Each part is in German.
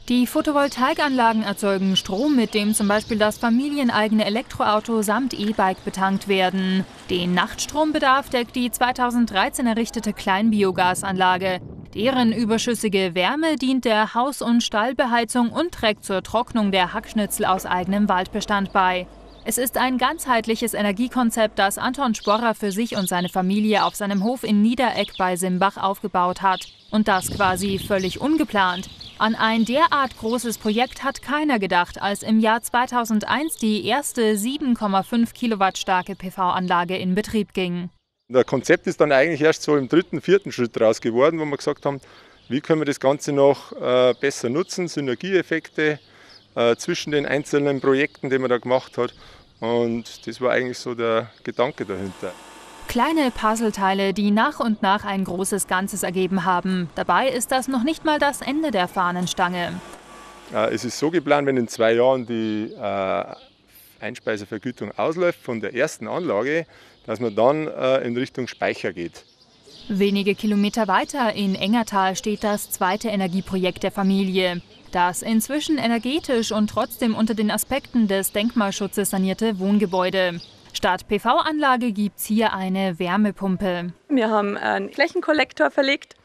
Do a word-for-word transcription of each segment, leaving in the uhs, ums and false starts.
Die Photovoltaikanlagen erzeugen Strom, mit dem zum Beispiel das familieneigene Elektroauto samt E-Bike betankt werden. Den Nachtstrombedarf deckt die zweitausenddreizehn errichtete Kleinbiogasanlage. Deren überschüssige Wärme dient der Haus- und Stallbeheizung und trägt zur Trocknung der Hackschnitzel aus eigenem Waldbestand bei. Es ist ein ganzheitliches Energiekonzept, das Anton Sporrer für sich und seine Familie auf seinem Hof in Niederegg bei Simbach aufgebaut hat. Und das quasi völlig ungeplant. An ein derart großes Projekt hat keiner gedacht, als im Jahr zweitausendeins die erste sieben Komma fünf Kilowatt starke P V-Anlage in Betrieb ging. Das Konzept ist dann eigentlich erst so im dritten, vierten Schritt raus geworden, wo wir gesagt haben, wie können wir das Ganze noch äh, besser nutzen, Synergieeffekte äh, zwischen den einzelnen Projekten, die man da gemacht hat. Und das war eigentlich so der Gedanke dahinter. Kleine Puzzleteile, die nach und nach ein großes Ganzes ergeben haben. Dabei ist das noch nicht mal das Ende der Fahnenstange. Äh, es ist so geplant, wenn in zwei Jahren die äh, Einspeisevergütung ausläuft von der ersten Anlage, dass man dann äh, in Richtung Speicher geht. Wenige Kilometer weiter in Engertal steht das zweite Energieprojekt der Familie. Das inzwischen energetisch und trotzdem unter den Aspekten des Denkmalschutzes sanierte Wohngebäude. Statt P V-Anlage gibt es hier eine Wärmepumpe. Wir haben einen Flächenkollektor verlegt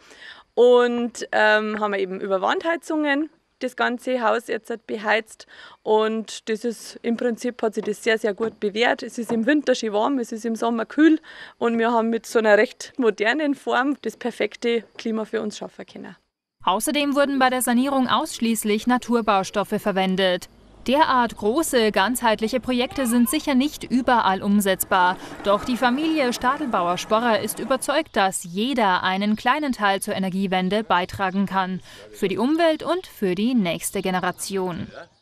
und ähm, haben eben über Wandheizungen das ganze Haus jetzt beheizt. Und das ist im Prinzip hat sich das sehr, sehr gut bewährt. Es ist im Winter schön warm, es ist im Sommer kühl und wir haben mit so einer recht modernen Form das perfekte Klima für uns schaffen können. Außerdem wurden bei der Sanierung ausschließlich Naturbaustoffe verwendet. Derart große, ganzheitliche Projekte sind sicher nicht überall umsetzbar. Doch die Familie Stadelbauer-Sporrer ist überzeugt, dass jeder einen kleinen Teil zur Energiewende beitragen kann. Für die Umwelt und für die nächste Generation.